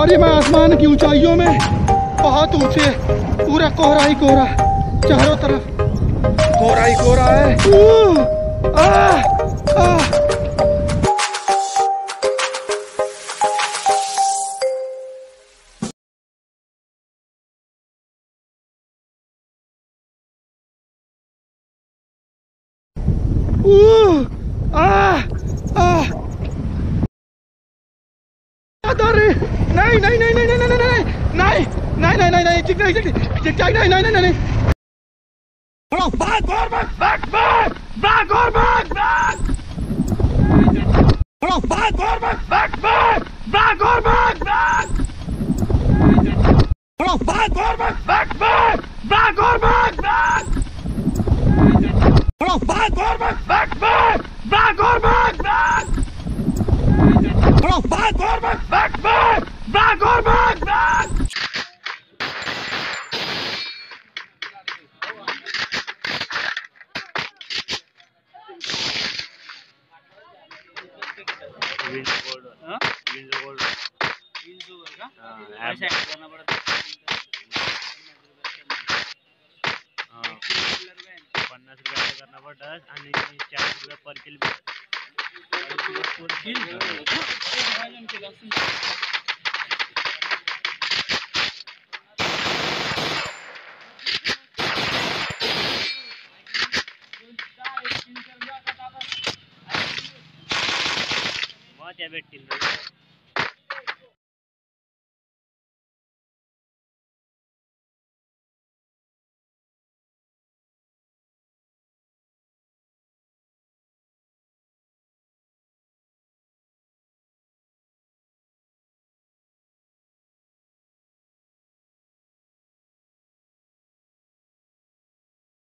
और ये मैं आसमान की ऊंचाइयों में बहुत ऊंचे, पूरा कोहरा ही कोहरा, चारों तरफ कोहरा ही कोहरा है। नहीं नहीं नहीं नहीं नहीं नहीं नहीं नहीं नहीं नहीं नहीं नहीं नहीं नहीं नहीं नहीं नहीं back or back back back back or back back back or back back back back or back back back or back back back back or back back back or back back back back or back back back or back back back back or back back करना पड़ता 50 रुपये करना पड़ता आणि 40 रुपये पर किल भेटतील